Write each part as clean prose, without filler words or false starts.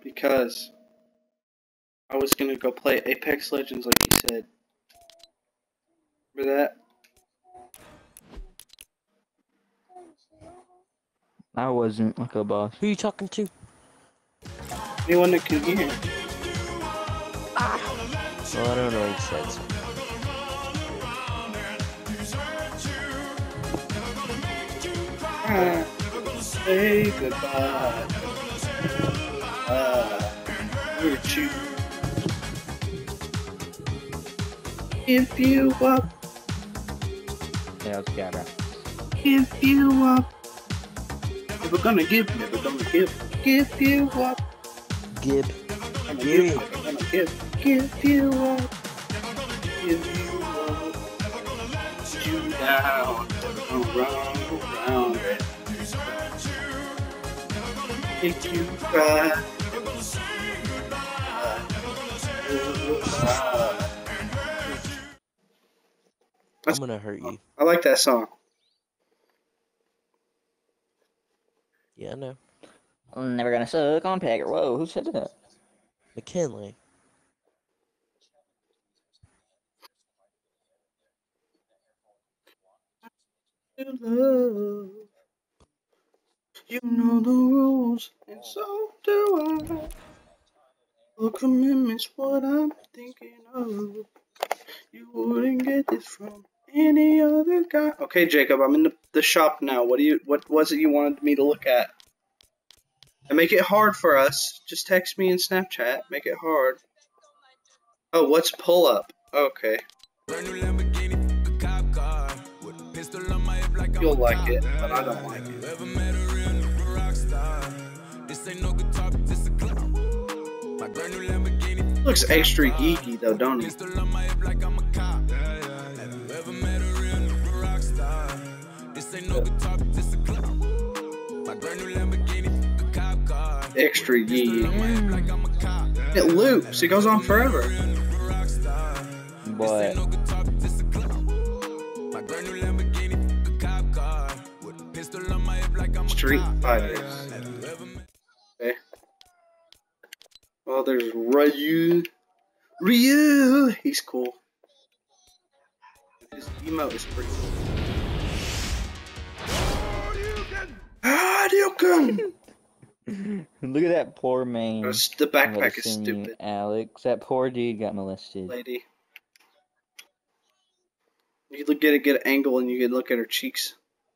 because I was gonna go play Apex Legends like you said. Remember that? I wasn't like a boss. Who are you talking to? Anyone that can hear. Well, I don't know what he said. Say goodbye. Hurt you. If you up, Yeah, it's Gabra. if you up. Never gonna give you up. Gib. I'm Gibby. gonna give you up. Give you up. You down. Around it. Make you cry. I'm gonna hurt you. I like that song. Yeah, I know. I'm never gonna suck on Pegger. Whoa, who said that? McKinley. Love. You know the rules, and so do I. Well, commitment's what I'm thinking of. You wouldn't get this from any other guy. Okay, Jacob, I'm in the shop now. What was it you wanted me to look at? And make it hard for us. Just text me in Snapchat. Make it hard. Oh, what's pull up? Okay. You'll like it, but I don't like it. Looks extra geeky though, don't he? Extra geeky. It loops. It goes on forever. But Street Fighters. Okay. Well, there's Ryu. He's cool. His emote is pretty cool. Hadouken! look at that poor man. The backpack is stupid. Alex, that poor dude got molested. Lady. You get an angle and you can look at her cheeks.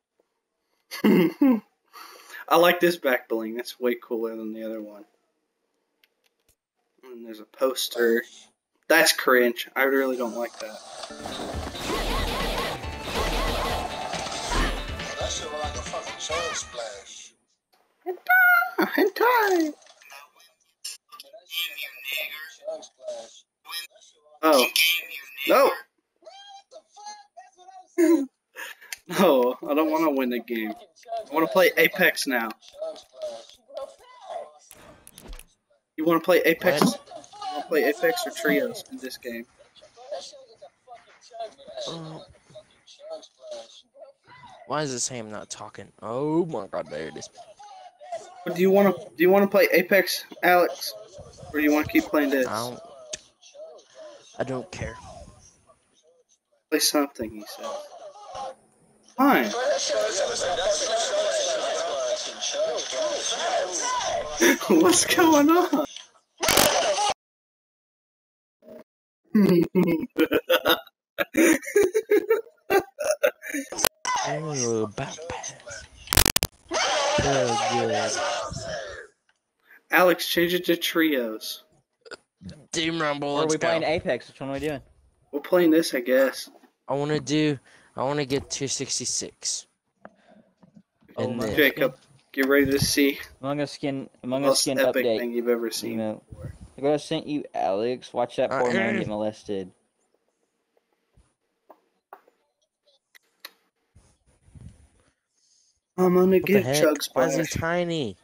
I like this back bling. That's way cooler than the other one. And there's a poster. That's cringe. I really don't like that. That shit look like a fucking chug splash. Hentai! Oh. No! No, I don't want to win the game. I want to play Apex now. You want to play Apex? You want to play Apex or Trios in this game? Why is it saying I'm not talking? Oh my god, there it is. But do you want to play Apex, Alex, or do you want to keep playing this? I don't care. Play something, he said. Fine. What's going on? Oh, backpack. Oh, good. Alex, change it to Trios. Team Rumble, Or are we playing Apex? Which one are we doing? We're playing this, I guess. I want to get 266. And then, Jacob, get ready to see Among Us skin the most epic update. thing you've ever seen. Look what I sent you, Alex. Watch that poor man get molested. I'm gonna what the get heck? Chug Why is he Splash. tiny?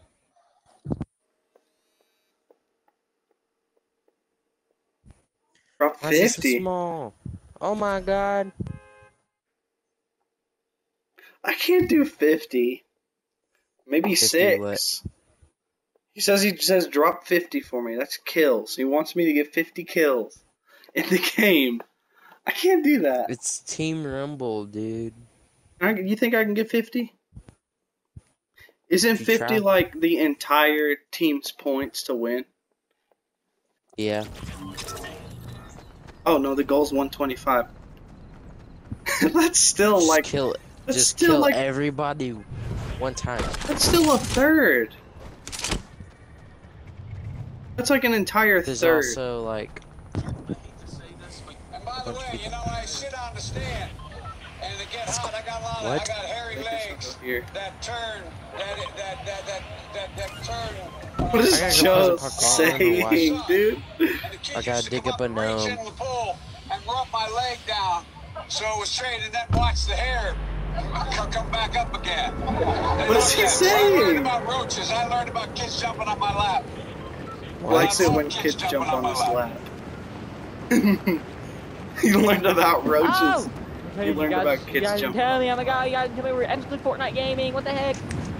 Drop Why is he so 50. small? Oh my god. I can't do 50. Maybe 50 6. what? He says drop 50 for me. That's kills. He wants me to get 50 kills in the game. I can't do that. It's Team Rumble, dude. You think I can get 50? Isn't You 50 try. like the entire team's points to win? Yeah. Oh no, the goal's 125. That's still Just like kill. that's Just still kill like everybody one time. that's still a third. That's like an entire There's third. also like. And by the way, you know, I sit on the stand, and it gets hot. I got What? I got hairy legs Here. that turn, that turn. What is I gotta Joe go play the parkour. saying, dude? And the kid I gotta used to dig come up a and reach gnome. in the pool and rub my leg down, so it was straight, and then watch the hair come back up again. And What's he I saying? learned about roaches. I learned about kids jumping on my lap. Likes it when kids jump on his lap. You learned about roaches. Oh! You learned about kids you guys jumping. tell me, oh my god, you guys tell me we're actually Fortnite gaming. What the heck?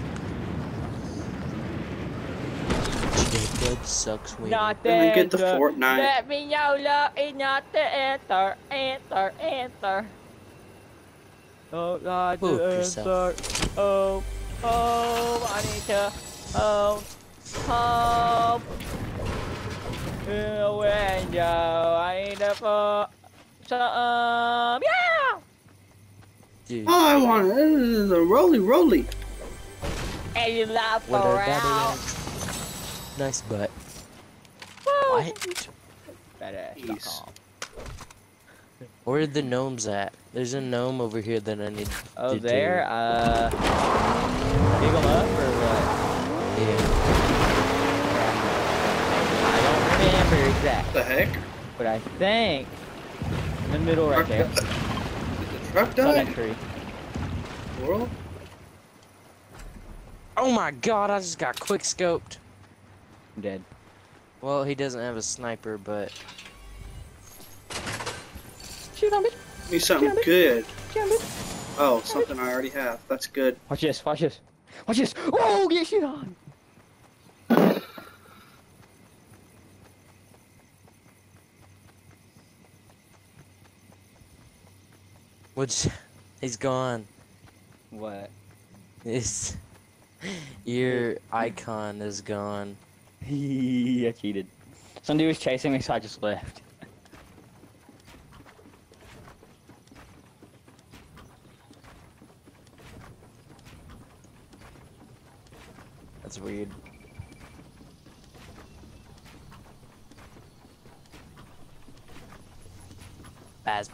Jacob sucks wiener. Not the Let me get the answer. Fortnite. Let me know love is not the answer. Answer. Oh God, Poop the yourself. answer. Oh, I need to. Oh. In the window, I need to put some. Yeah. Dude. Oh, I want it. This is a roly. And you laugh What a around. Nice butt. Woo. What? Badass.com. Where are the gnomes at? There's a gnome over here that I need Oh, to there? Pick them up or what? do. Yeah. I don't remember exactly, What the heck? but I think in the middle right there. Did the truck Oh, die? that tree. World? Oh my god, I just got quick scoped. I'm dead. Well, he doesn't have a sniper, but Shoot on me. Give me something Damn it. good. Shoot on me. Oh, something I already have. That's good. Watch this. Watch this. Watch this. Oh, get shit on. which he's gone. What? It's your icon is gone. I cheated. Some dude was chasing me, so I just left. That's weird. As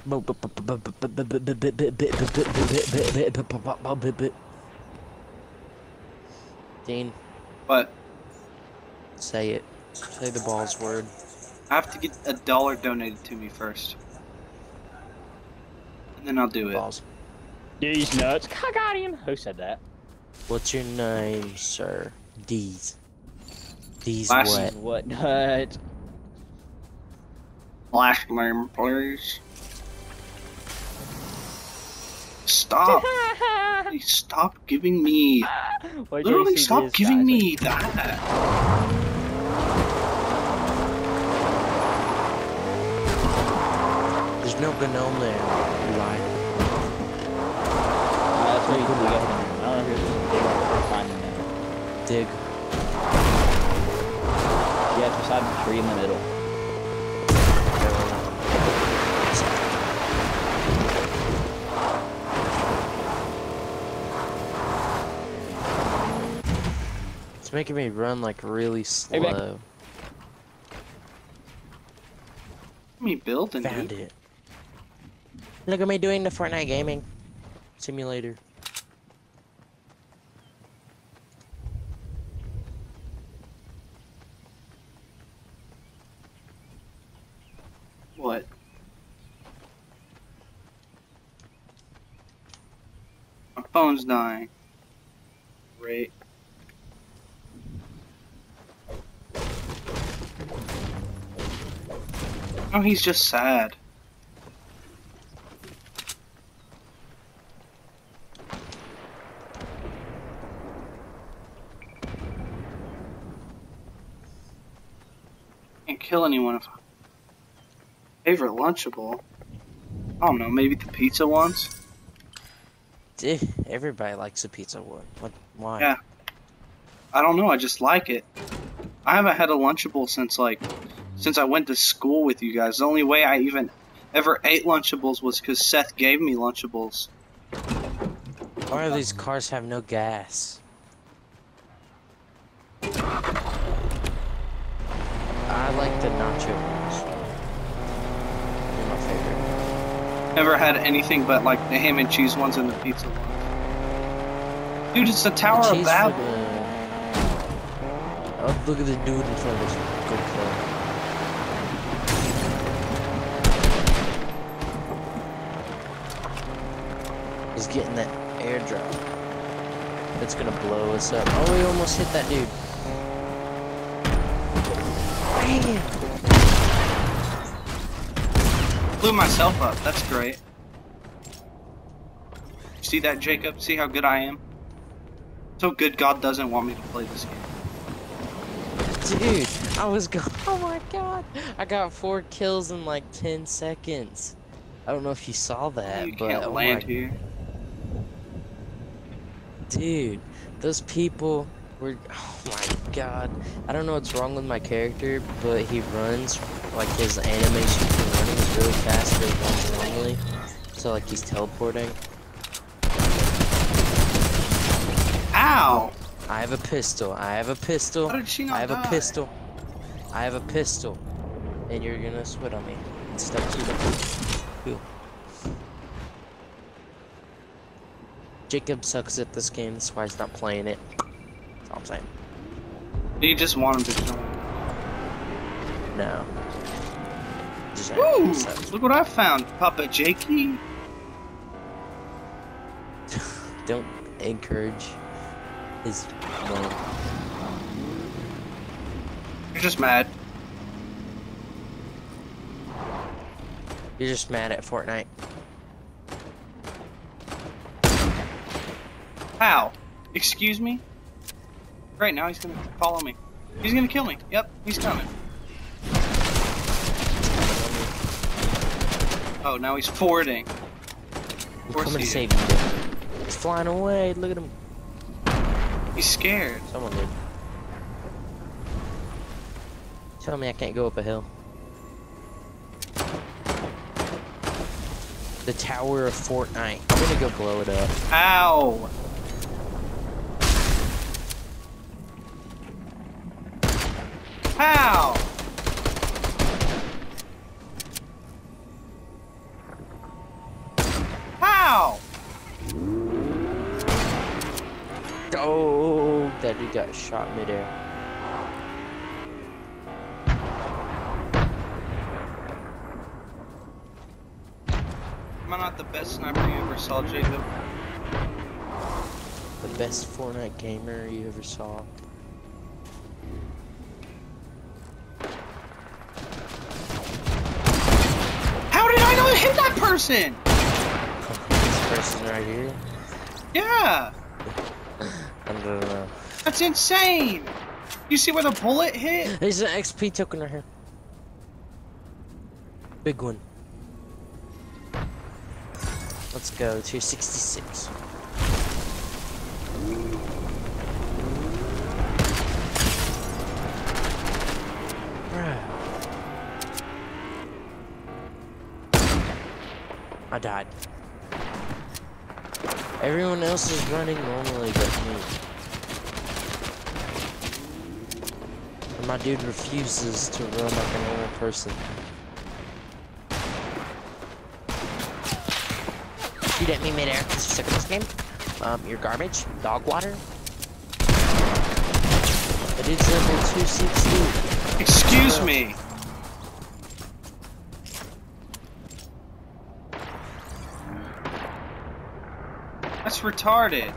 Dean, But say it. Say the balls word. I have to get $1 donated to me first. And then I'll do it. Balls. These nuts. I got him. Who said that? What's your name, sir? D's. D's Last what? What nuts? Last name, please. Stop. Please stop giving me. Why'd you Literally see stop this giving guy? me that. There's no gnome there. You lied. That's where you can get him. I don't know if you're supposed to find him now. Dig. Yeah, it's beside the tree in the middle. It's making me run like really Hey, back. slow. Me building, Found dude. it. Look at me doing the Fortnite gaming simulator. What? My phone's dying. Great. Oh, he's just sad. Can't kill anyone if favorite Lunchable. I don't know, maybe the pizza ones? Everybody likes a pizza one. What? Why? Yeah. I don't know, I just like it. I haven't had a Lunchable since I went to school with you guys. The only way I even ever ate Lunchables was because Seth gave me Lunchables. Why do these cars have no gas? I like the nacho ones. They're my favorite. Never had anything but like the ham and cheese ones and the pizza ones. Dude, it's the Tower of Babel. Oh, look at the dude in front of us. Go kill him. He's getting that airdrop. That's gonna blow us up. Oh, we almost hit that dude. Damn. Blew myself up. That's great. See that, Jacob? See how good I am? So good God doesn't want me to play this game. Dude, I was going. Oh my god. I got 4 kills in like 10 seconds. I don't know if you saw that, You but can't land here. Dude, those people were. Oh my god. I don't know what's wrong with my character, but he runs like his animation for running is really fast for runs normally. So like he's teleporting. Ow! I have a pistol. I have a pistol. How did she not I have die? a pistol. I have a pistol. And you're gonna switch on me. Step 2. Jacob sucks at this game, that's why he's not playing it. That's all I'm saying. You just want him to join. No. Just Woo! sucks. Look what I found, Papa Jakey. Don't encourage his mom. You're just mad. You're just mad at Fortnite. How? Excuse me? Right now he's gonna follow me. He's gonna kill me. Yep, he's coming. Oh, now he's forwarding. I'm coming to save you, dude. He's flying away. Look at him. He's scared. Someone did. Tell me I can't go up a hill. The Tower of Fortnite. I'm gonna go blow it up. Ow! How? How? Oh, that dude got shot midair. Am I not the best sniper you ever saw, Jacob? The best Fortnite gamer you ever saw. How did I not hit that person? This person right here. Yeah, I don't know. that's insane. You see where the bullet hit? There's an XP token right here. Big one. Let's go to 66. Bruh. I died. Everyone else is running normally but me. And my dude refuses to run like a normal person. Shoot at me midair because you're sick of this game. You're garbage. Dog water. The dude's level 260. Excuse me. That's retarded.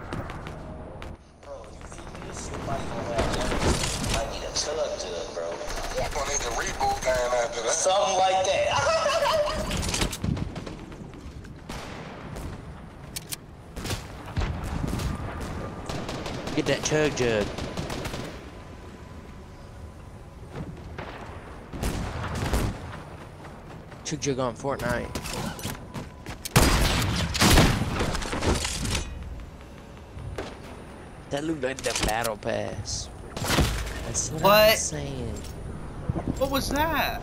Something like that. Get that chug jug. Chug Jug on Fortnite. That looked like the battle pass. That's what I'm saying. What was that?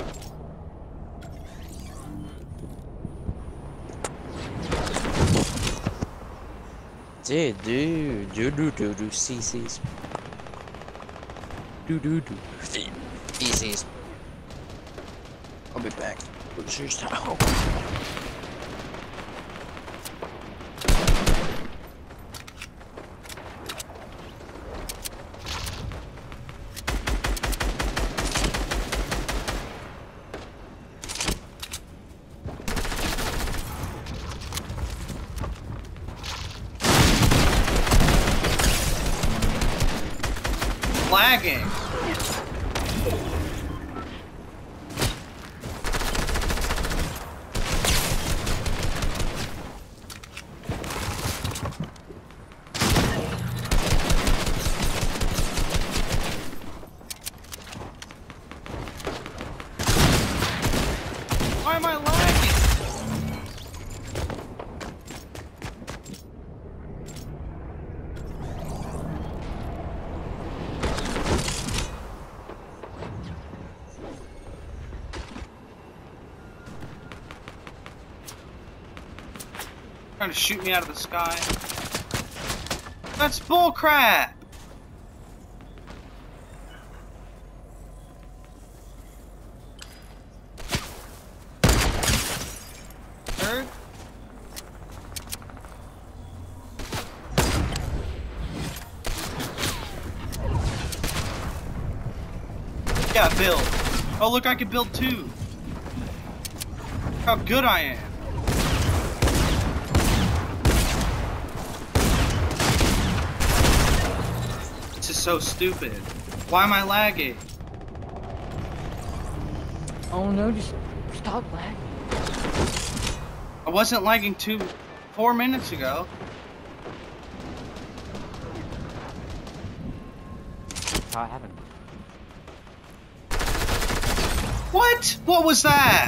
Dude, CC's. Easies. I'll be back. Losers. Oh. Lagging. Why am I lagging? Trying to shoot me out of the sky. That's bullcrap! Third? Yeah, build. Oh, look, I can build too. How good I am. This is so stupid. Why am I lagging? Oh no, just stop lagging. I wasn't lagging 4 minutes ago. How it happened? What? What was that?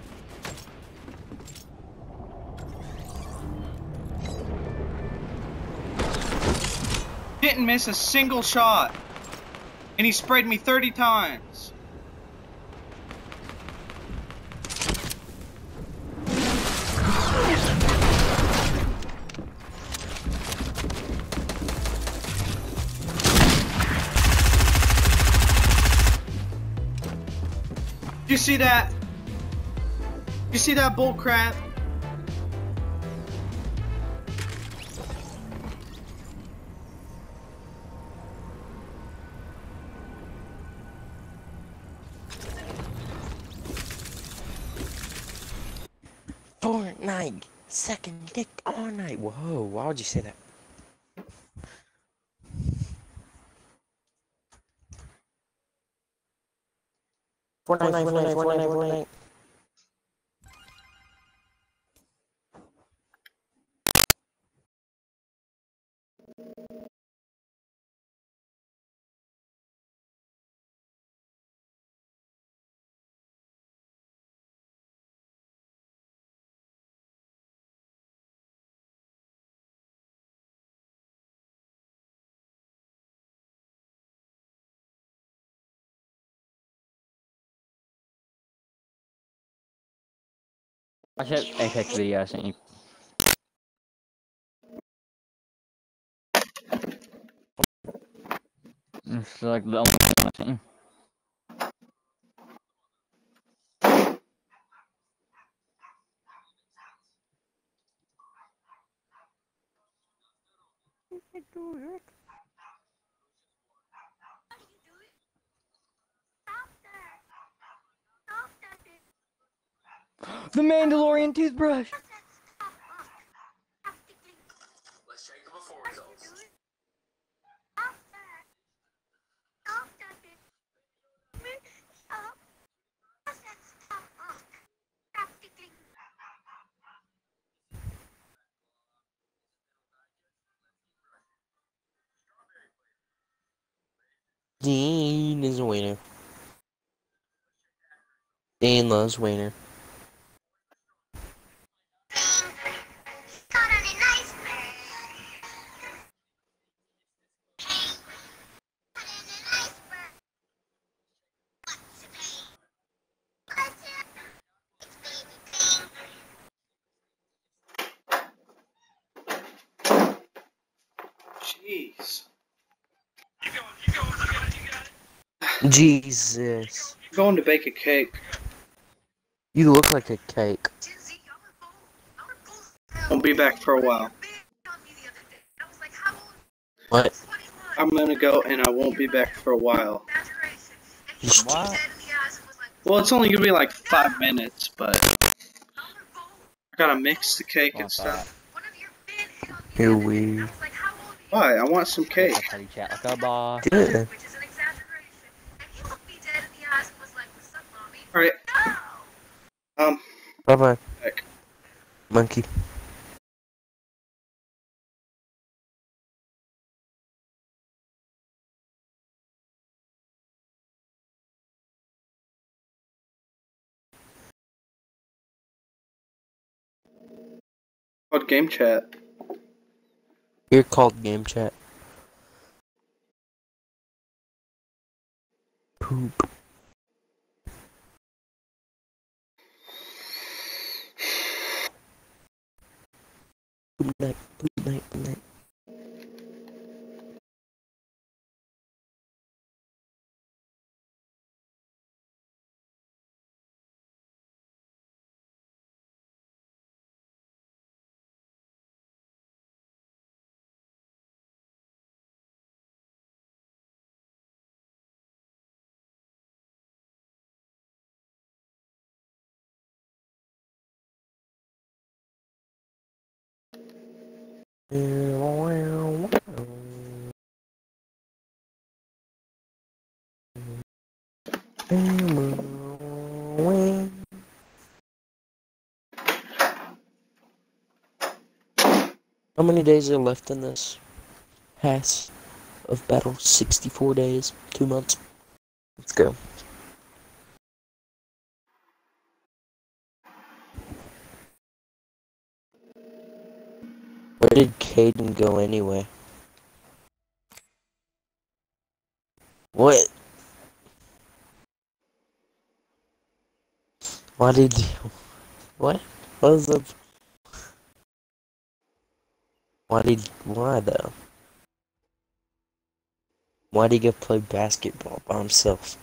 Didn't miss a single shot. And he sprayed me 30 times. You see that? You see that bull crap? Fortnite. Second dick all night. Whoa, why would you say that? Fortnite. Watch that Apex video I sent you. It's like the only one I sent you. The Mandalorian toothbrush! Let's check the before results. Dean is a winner. Dean loves winner. Jesus. I'm going to bake a cake. You look like a cake. Won't be back for a while. What? I'm gonna go and I won't be back for a while. What? Well, it's only gonna be like 5 minutes, but I gotta mix the cake and What's that? stuff. Here we. Why? I want some cake. I'll tell you chat like a boss. Good. Alright. Bye bye, Back. monkey. Called game chat. You're called game chat. Poop. Poop night, poop night, poop night. How many days are left in this pass of battle? 64 days, 2 months. Let's go. Where did Caden go anyway? What? Why did you... What? What was up? Why though? Why did he go play basketball by himself?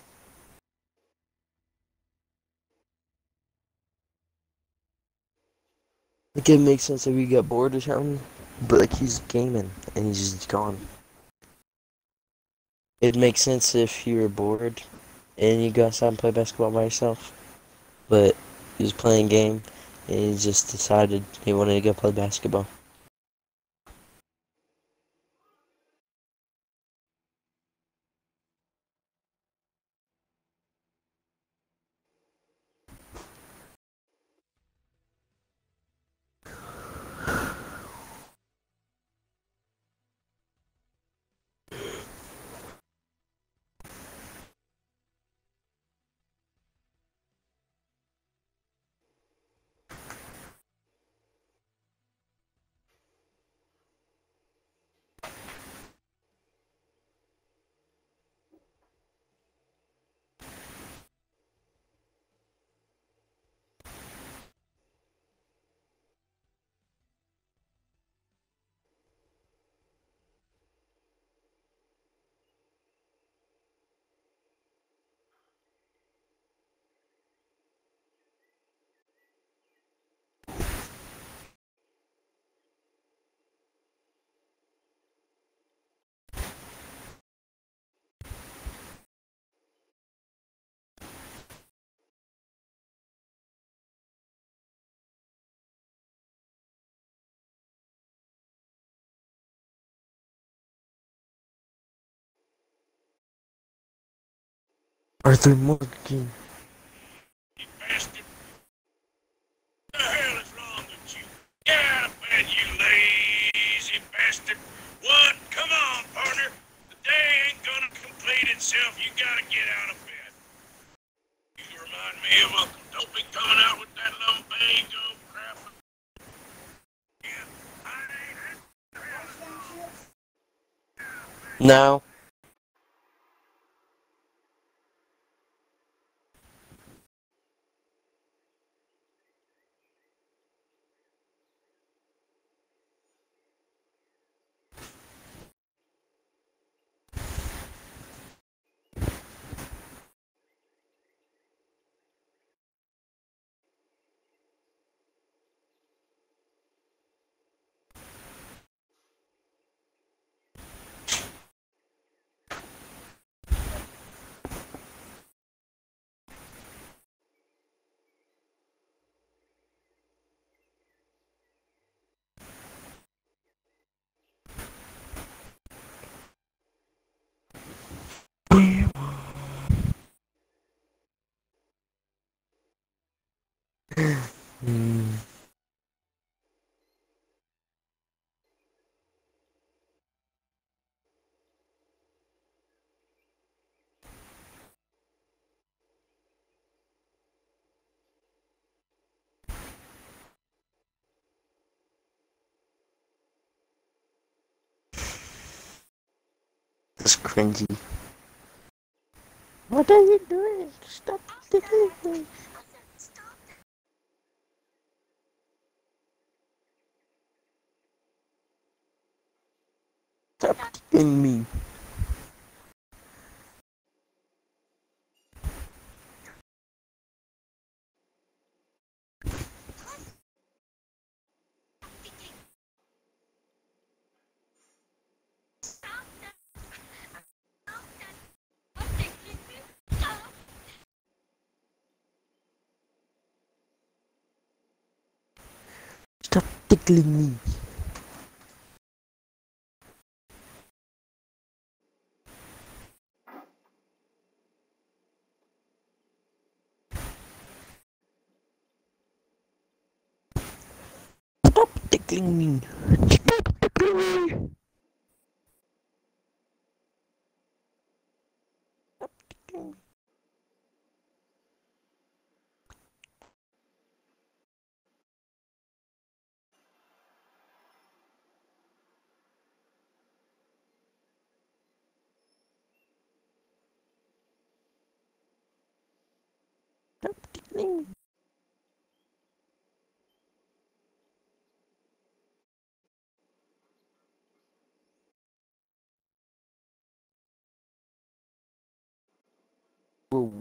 Like, it makes sense if he got bored or something, but like, he's gaming and he's just gone. It makes sense if you were bored and you go outside and play basketball by yourself, but he was playing game and he just decided he wanted to go play basketball. Arthur Morgan. You bastard. What the hell is wrong with you? Get out of bed, you lazy bastard. What? Come on, partner. The day ain't gonna complete itself. You gotta get out of bed. You remind me of Uncle. Don't be coming out with that lumbago crap. Yeah, I ain't. No. Hmm. That's cringy. What are you doing? Stop tickling me. Stop tickling me. Stop tickling me. Stop tickling me. Stop tickling me. Stop tickling me. Stop tickling me. Whoa.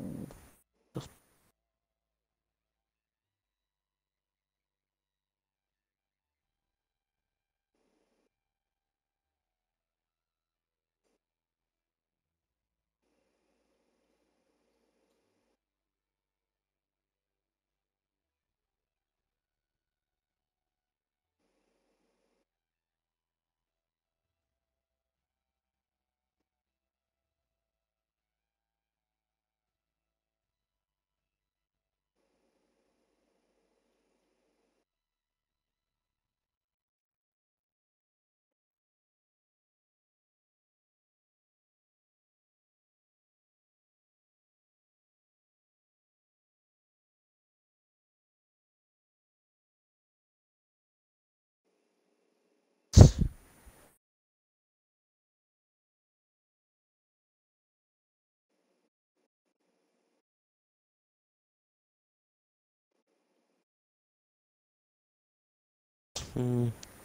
Hmm.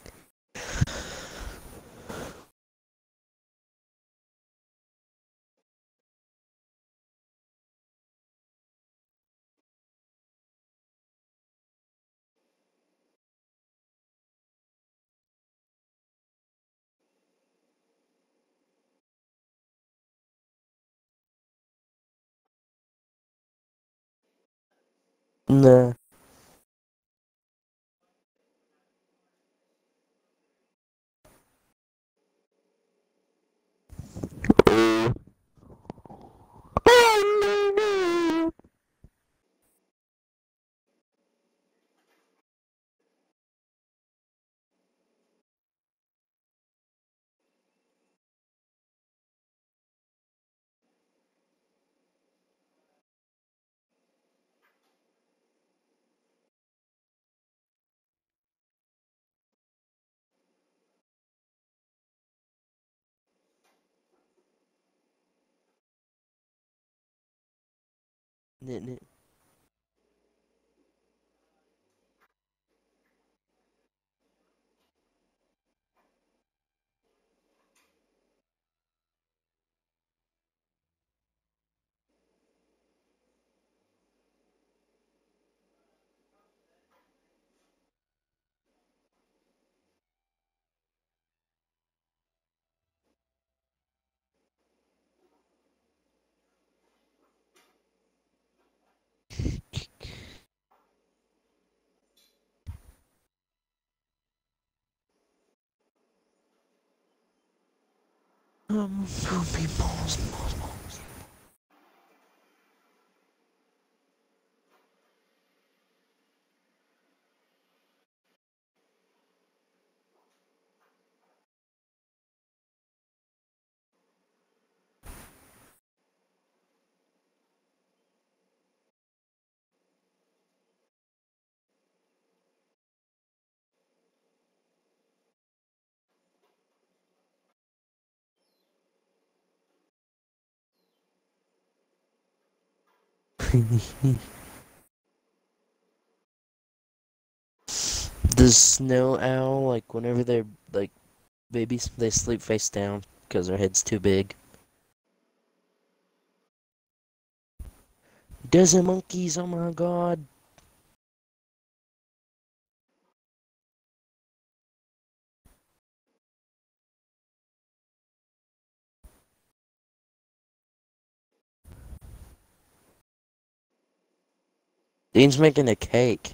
Nah. Knit, knit. Poopy balls. The snow owl, like whenever they're like babies, they sleep face down because their head's too big. Desert monkeys, oh my god. Dean's making a cake.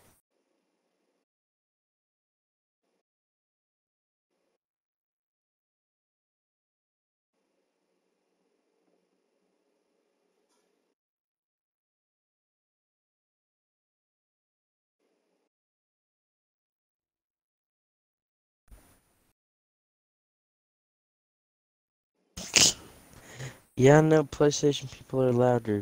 Yeah, I know PlayStation people are louder.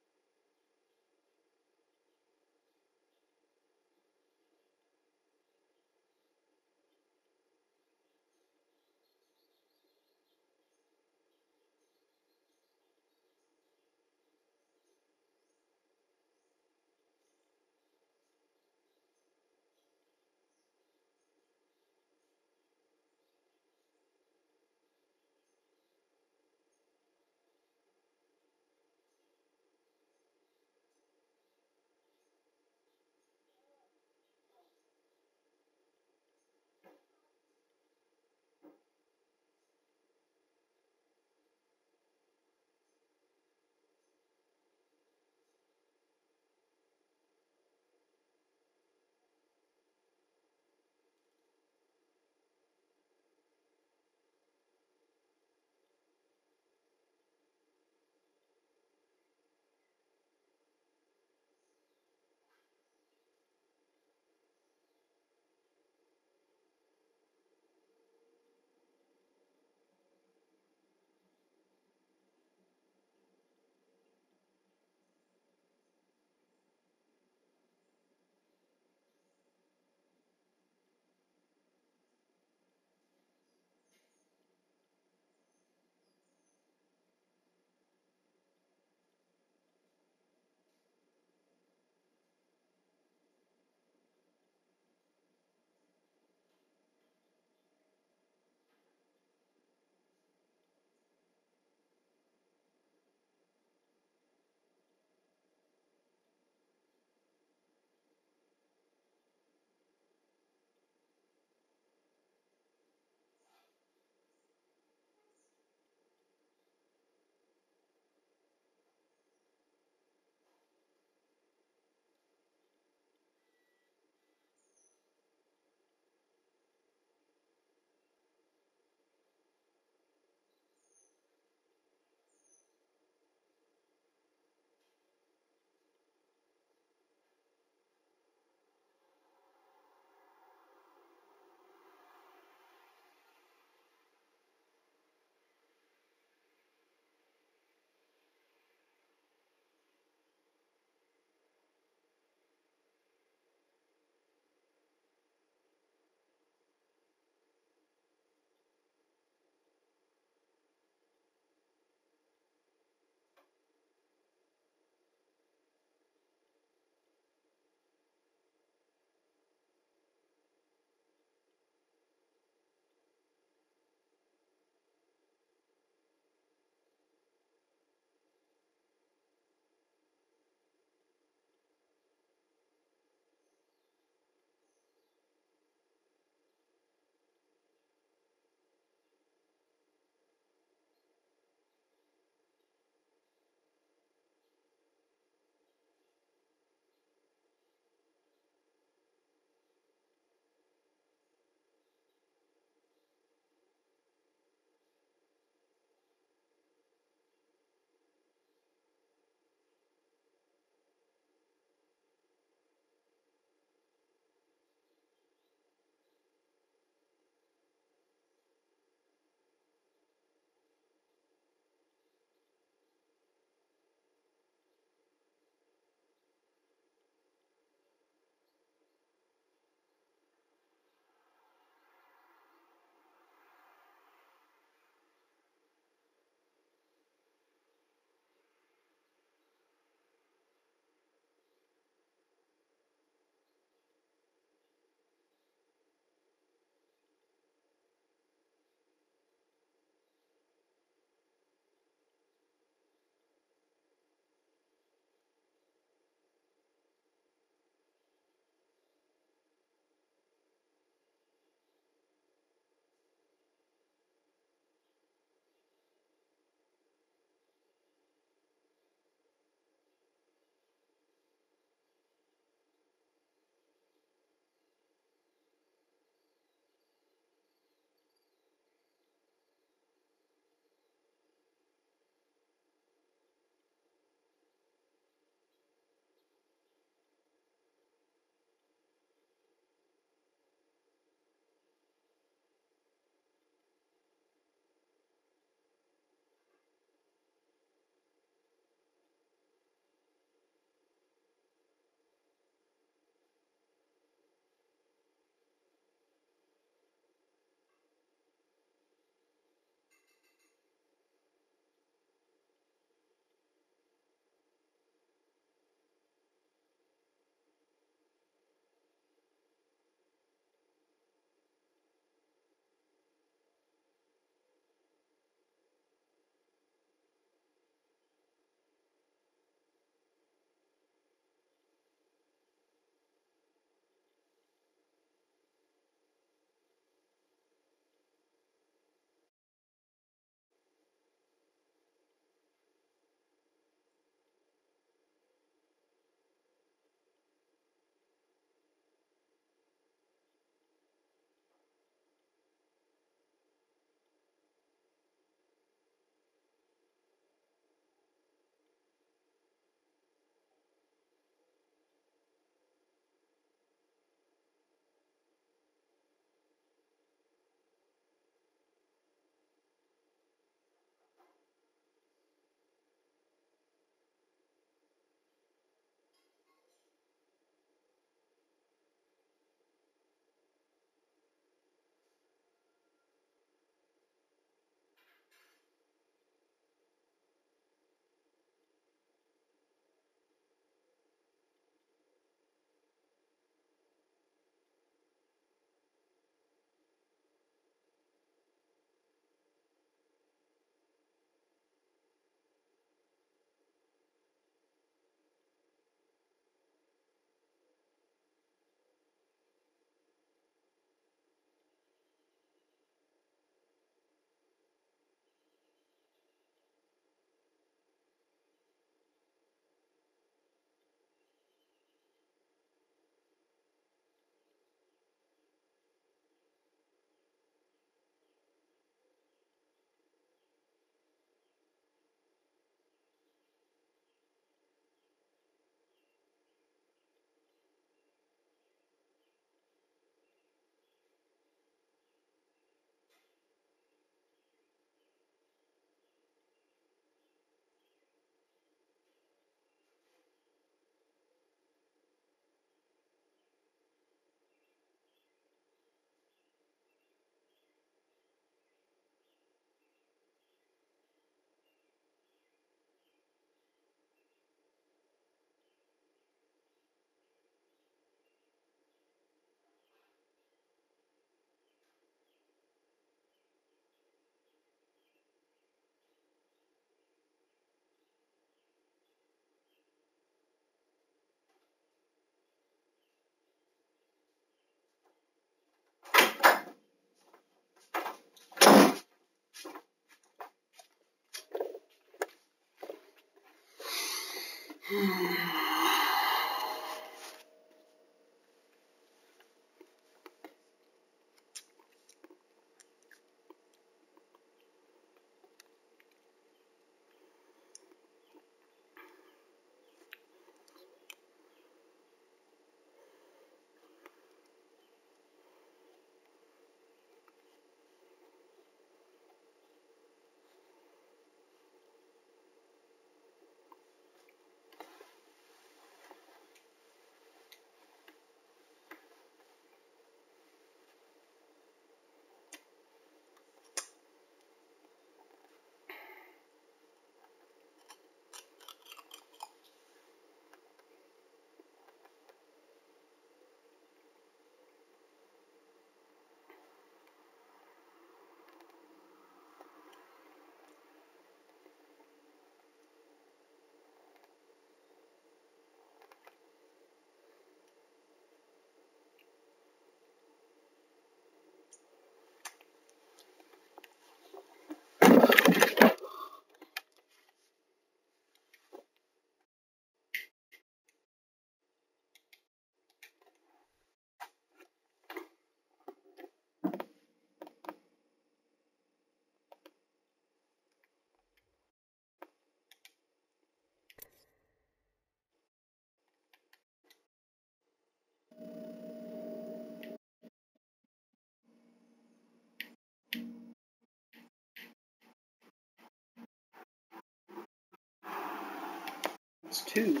It's 2.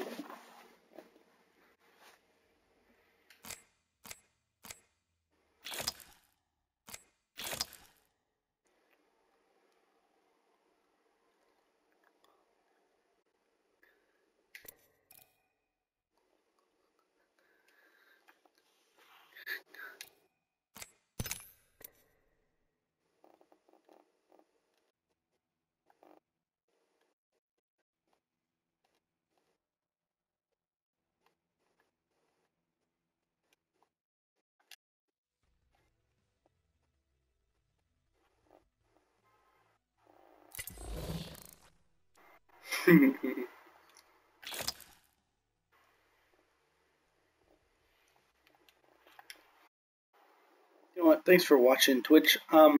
You know what? Thanks for watching Twitch.